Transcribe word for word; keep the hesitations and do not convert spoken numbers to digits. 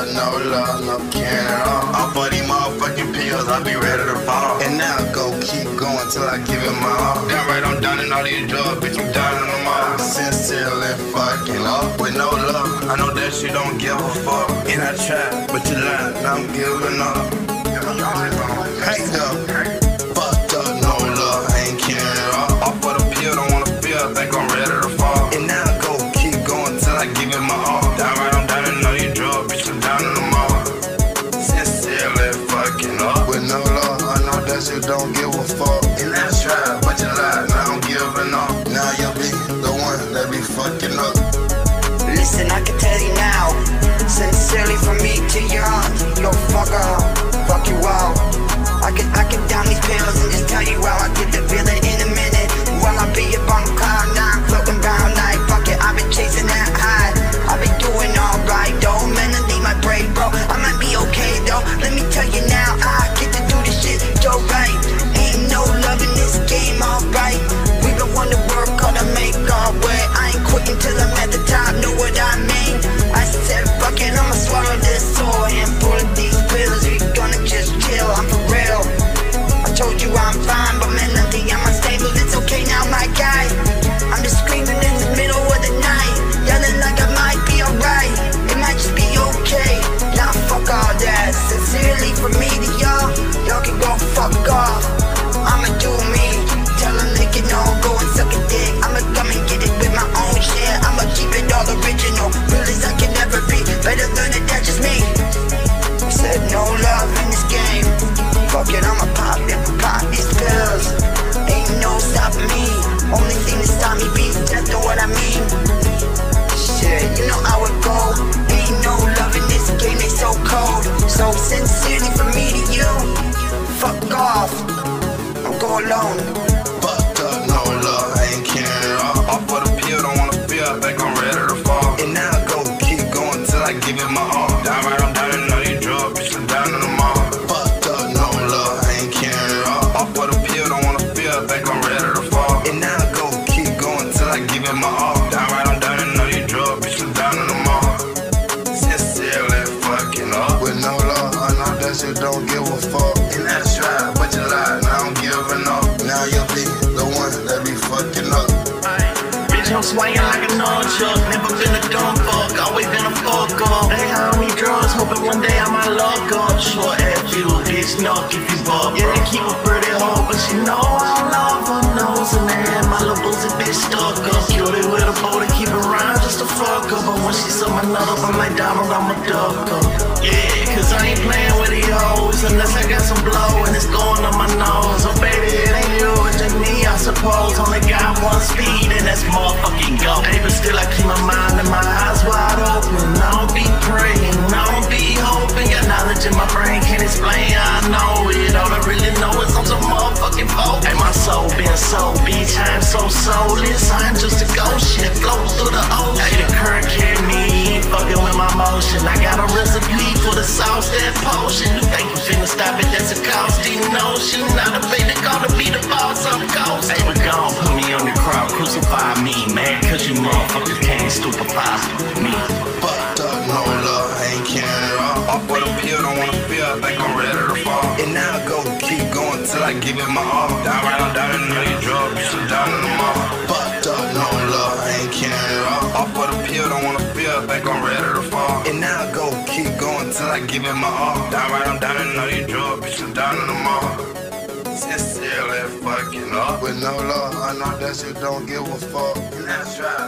uh, no love, no care at all. Off of these motherfucking pills, I be ready to fall. And now I go keep going till I give it my all. Damn right, I'm done in all these drugs, bitch, I'm done in them all. Sincerely fucking up with no love. I know that you don't give a fuck. And I tried, but you lied, now I'm giving up. Hey, though. Fucked up, no love, I ain't caring at all. Off of the pill, don't wanna feel, I think I'm ready to fall. And now I go keep going till I give it my all. Damn right, I'm done in all these drugs, bitch, I'm down in them all. Sincerely fucking up with no love. I know that you don't give a fuck. And I tried, but you lied, now I'm giving up. Now you'll be the one that be fucking up. Listen, I can tell you now, sincerely from me to your heart, yo fucker, fuck you all. I can, I can down these pills and just tell you how I get the feeling in a minute. While I be up on the cloud nine, floating round like fuck it, I've been chasing that high. I've been doing alright though, mentally my brain bro, I might be okay though. Let me tell you now, I get to do this shit so right. Ain't no love in this game, alright. We been want to work hard to make our way. I ain't quitting till I'm at the top, know what I mean? I said fuck it, I'ma swallow this soul and pull these pills. We gonna just chill, I'm for real. I told you I'm fine, but mentally I'm unstable. It's okay now, my guy. I'm just screaming in the middle of the night, yelling like I might be alright. It might just be okay. Nah, fuck all that. Sincerely from me to y'all, y'all can go fuck off. I'ma do me. Tell them they can all go and suck a dick. I'ma come and get it with my own shit. I'ma keep it all original, real as I can never be. Better learn it, that's just me. I said no love in this game. Fuck it, I'ma pop it, pop these pills. Ain't no stopping me. Only thing that stop me be death, know what I mean? Shit, you know how it go. Ain't no love in this game, they so cold. So sincerely from me to you, fuck off. I'll go alone. Fucked up, no love, I ain't caring at all. Off of the pill, don't wanna feel, I think I'm ready to fall. And now I go keep going till I give it my all. Down right, I'm down in all these drugs, bitch, I'm down in them all. Fucked up, no love, I ain't caring at all. Off of the pill, don't wanna feel, I think I'm ready to fall. And now I go keep going till I give it my all. Down right, I'm down in all these drugs, bitch, I'm down in them all. Sincerely fucking up with no love. I know that you don't give a fuck. And I tried, but you lied, now I'm giving up. Now you'll be the one that be fucking up. Bitch, I'm swinging like a nunchuck. Never been a dumb fuck, always been a fuck up. They hire me drugs, hoping one day I might luck up. Short ass you, bitch, knock if you buck. Yeah, they keep a pretty hoe, but she know I don't love her nose. And they had my little boozy bitch stuck up. Killed it with a bow to keep it around just to fuck up. But when she saw my nut up, I'm like diamond, I'ma duck up. Yeah, cause I ain't playing with these hoes unless I got some blow and it's going on my nose. Oh baby, it ain't you, it's just me, I suppose. Only got one speed and that's motherfucking go. Hey, but still I keep my mind and my eyes wide open. I don't be praying, I don't be hoping. Got knowledge in my brain, can't explain how I know it. All I really know is I'm some motherfucking folk. Hey, my soul been so beach, I am so soulless. I am just a ghost shit, float through the ocean. Hey, the current carry me, fucking with my motion. I got a recipe for the sauce, that potion. You think you finna stop it, that's a costly notion. Not a baby, gonna be the boss, I'm ghost. Hey, but gon' put me on the crowd, crucify me, man. Cause you motherfuckers can't stupefy me. Fucked up, no love, I ain't caring at all. Off of the pill, don't wanna feel, I think I'm ready to fall. And now I go keep going till I give it my all. Down right, I'm down in all these drugs, bitch, I'm down in them all. Fucked up, no love, I ain't caring at all. Off of the pill, don't wanna feel, I think I'm ready to fall. And now I go keep going till I give it my all. Down right, I'm down in all these drugs, bitch, I'm down in them all. Sincerely fucking up with no love. I know that you don't give a fuck. And that's right.